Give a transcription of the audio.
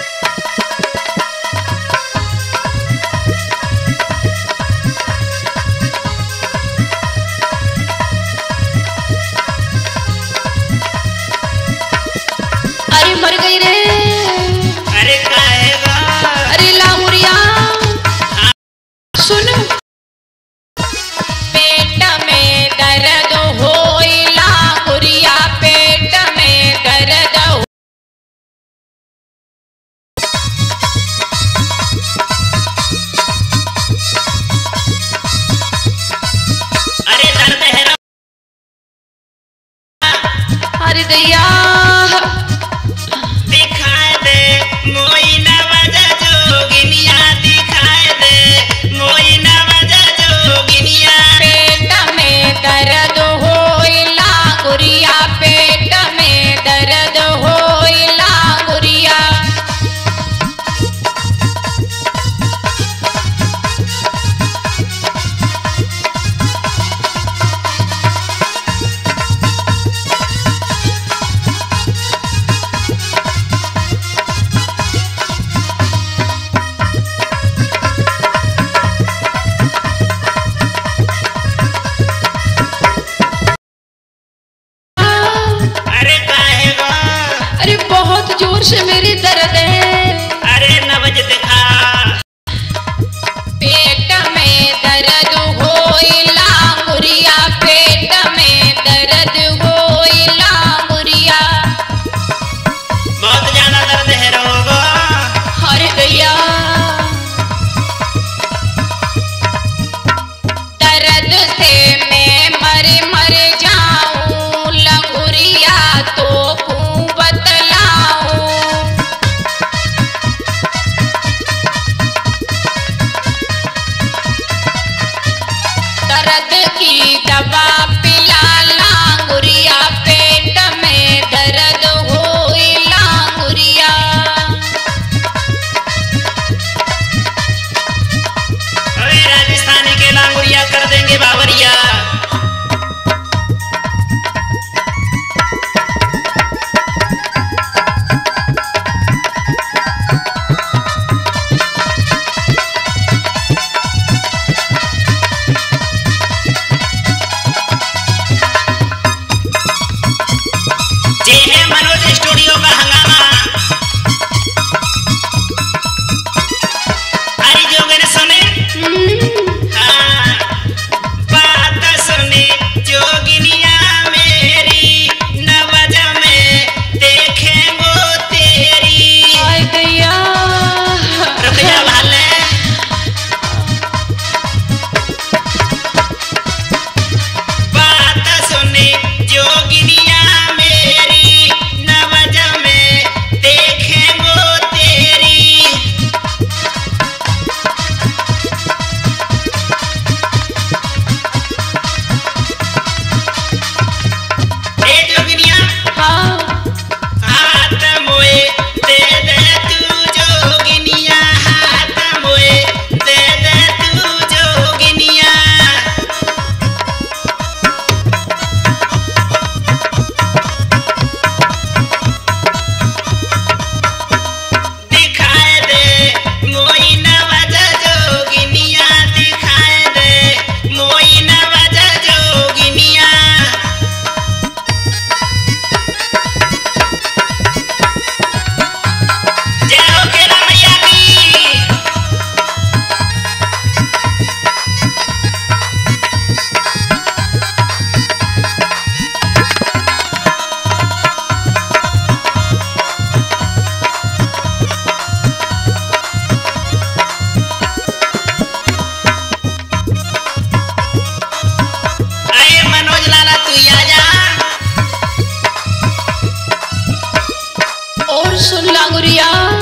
अरे मर गई रे। अरे काहेगा? अरे लाहुरिया सुन, पेट में दर्द होई लाहुरिया, पेट में दर्द हो। अरे दर्द है ना? अरे दैया दिखाए दे मोई नवाजा जोगिनिया, दिखाए दे मोई नवाजा जोगिनिया। पेट में दर्द होई लाहुरिया, पेट में दर्द होई लाहुरिया। अरे काहेगा? अरे बहुत जोर से मेरी दर्द है। अरे नवज दिखा। पेट में दर्द होई लाहुरिया, पेट में दर्द होई लाहुरिया। बहुत ज्यादा दर्द है रोगो। अरे दैया दर्द से मैं मर जाऊं, लंगुरिया तो खूब बतलाऊं। दर्द की दवा पिला लांगुरिया, पेट में दर्द होई लांगुरिया। अरे राजस्थानी के लांगुरिया कर देंगे बावरिया। ये है मनोज स्टूडियो का हंगामा। अरे जोगिन सुने, हाँ, बात सुने जोगिनिया मेरी, नवज में देखेंगो तेरी। हाय दैया रुक जा भाले। बात सुने जोगिनिया मेरी, नवज में देखेंगो तेरी। ए जोगिनिया, हाँ हाथ मोए दे दे तू जोगिनिया, हाथ मोए दे दे तू जोगिनिया। दिखाए दे मोई नवाजा जोगिनिया, दिखाए दे मोई नवाजा जोगिनिया। जय हो केला मैया की। अरे मनोज लाला तू ही आ जा। और सुन लांगुरिया,